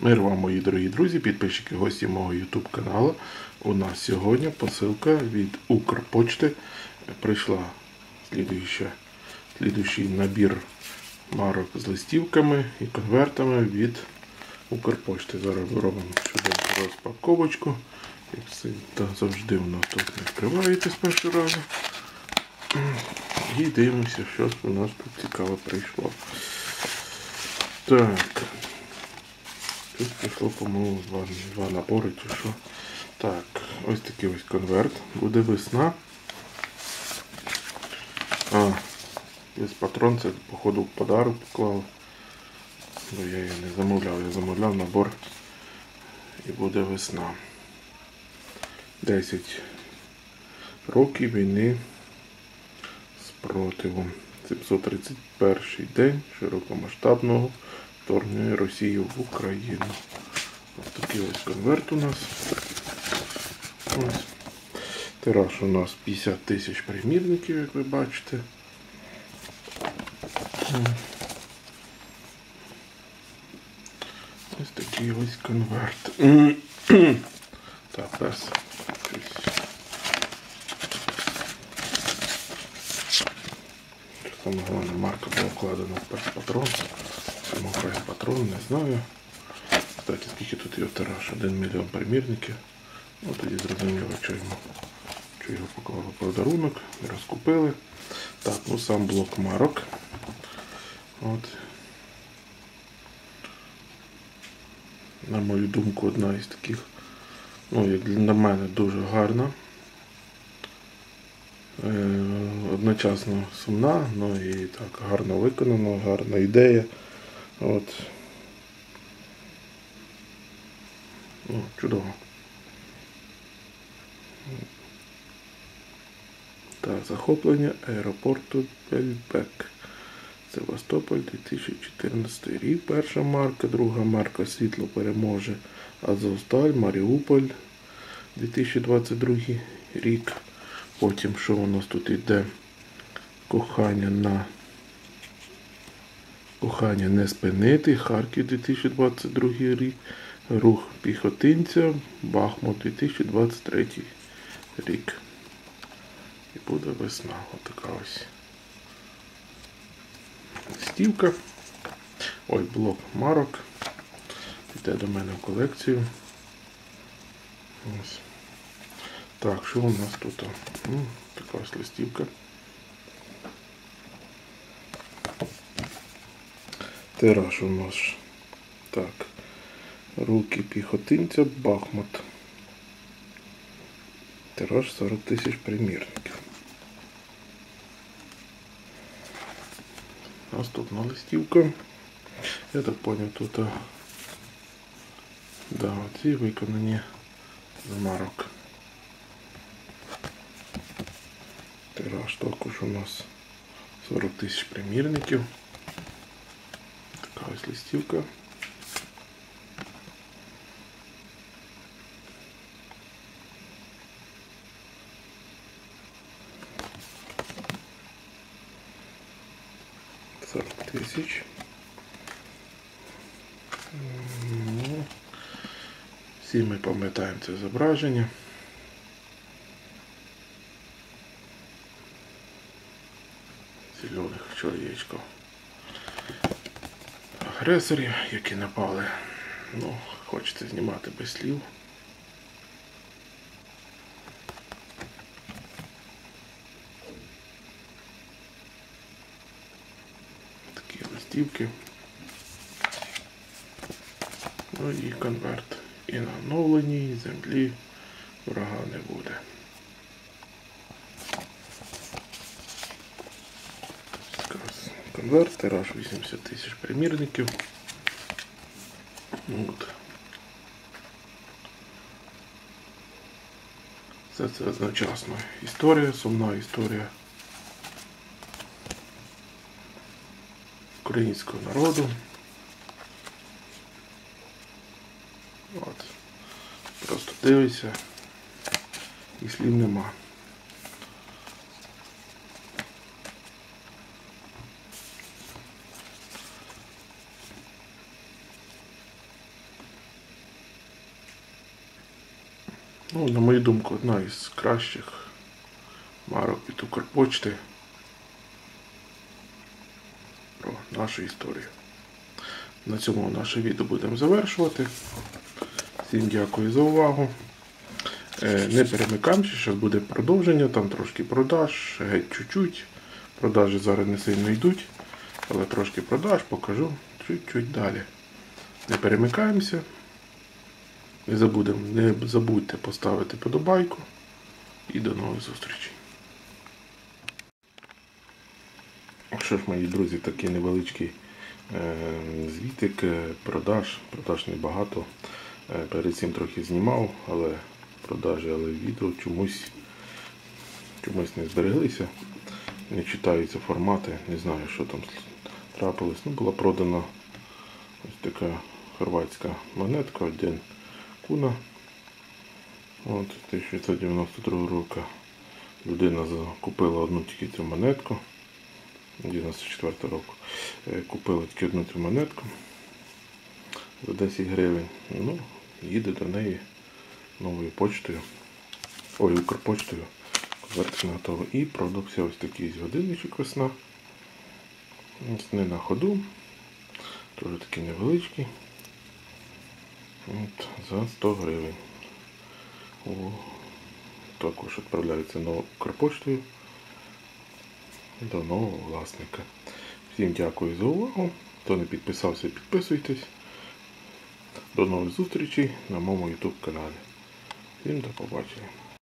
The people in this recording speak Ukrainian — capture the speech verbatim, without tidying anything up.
Мир вам, мої дорогі друзі, підписчики, гості мого YouTube каналу. У нас сьогодні посилка від Укрпочти. Прийшла слідуюча, слідуючий набір марок з листівками і конвертами від Укрпочти. Зараз робимо чудову розпаковочку. Як завжди у нас тут не відкривається з першого разу. І дивимося, що у нас тут цікаво прийшло. Так. Тут прийшло, по-моєму, два, два набори чи що. Так, ось такий ось конверт. Буде весна. А, є патрон, це, походу, в подарок поклав. Бо я її не замовляв. Я замовляв набор і буде весна. десять років війни спротиву. сімсот тридцять перший день широкомасштабного вторгнення Росії в Україну. Ось такий ось конверт у нас. Ось. Тираж у нас п'ятдесят тисяч примірників, як ви бачите. Ось такий ось конверт. Так, зараз. Саме головна марка була вкладена в перс-патрон. Чому перс-патрон, не знаю. Кстати, скільки тут його тираж? Один мільйон примірників. Ну, тоді зрозуміло, що йому, що його поклали в подарунок, розкупили. Так, ну сам блок марок. От. На мою думку, одна із таких, ну, як для мене, дуже гарна. Одночасно сумна, ну і так гарно виконано, гарна ідея. От. Ну, чудово. Та захоплення аеропорту Бельбек. Севастополь, дві тисячі чотирнадцятий рік. Перша марка, друга марка Світло переможе. Азовсталь, Маріуполь, дві тисячі двадцять другий рік. Потім, що у нас тут йде? Кохання на Кохання не спинити. Харків, дві тисячі двадцять другий рік. Рух піхотинця. Бахмут, дві тисячі двадцять третій рік. І буде весна. Отака ось листівка. Ой, блок марок. Йде до мене в колекцію. Ось. Так, що у нас тут? Ну, така ось листівка. Тираж у нас. Так. Руки піхотинця, Бахмут. Тираж сорок тисяч примірників. Наступна листівка. Я так поняв, тут да, оці виконані з марок. Тираж також у нас сорок тисяч примірників. Така ось листівка. сорок тисяч. Всі ми пам'ятаємо це зображення. Зелених чоловічків. Агресорів, які напали. Ну, хочете знімати без слів. Такі листівки. Ну і конверт. І на оновленій землі врага не буде. Конверт, тираж вісімдесят тисяч примірників. От. Все це одночасно історія, сумна історія українського народу. От. Просто дивися і слів нема. Ну, на мою думку, одна із кращих марок від Укрпочти про нашу історію. На цьому наше відео будемо завершувати. Всім дякую за увагу. Не перемикаємося, зараз буде продовження, там трошки продаж, геть чуть-чуть. Продажі зараз не сильно йдуть, але трошки продаж покажу чуть-чуть далі. Не перемикаємося. Не забудемо, не забудьте поставити подобайку. І до нових зустрічей. Що ж, мої друзі, такий невеличкий е, звітик, продаж. Продаж небагато. Е, перед цим трохи знімав, але продажі, але відео чомусь, чомусь не збереглися. Не читаються формати, не знаю, що там трапилось. Ну, була продана ось така хорватська монетка, один куна. От, тисяча дев'ятсот дев'яносто другого року людина купила одну тільки цю монетку. дев'яносто четвертого року. Купила тільки одну цю монетку за десять гривень. Ну, їде до неї новою почтою. Ой, Укрпочтою. Конвертик готовий. І продався ось такий годинничок весна. Ось не на ходу. Теж такий невеличкий. От, за сто гривень. О, також відправляється на Укрпоштою до нового власника. Всім дякую за увагу. Хто не підписався, підписуйтесь. До нових зустрічей на моєму YouTube каналі. Всім до побачення.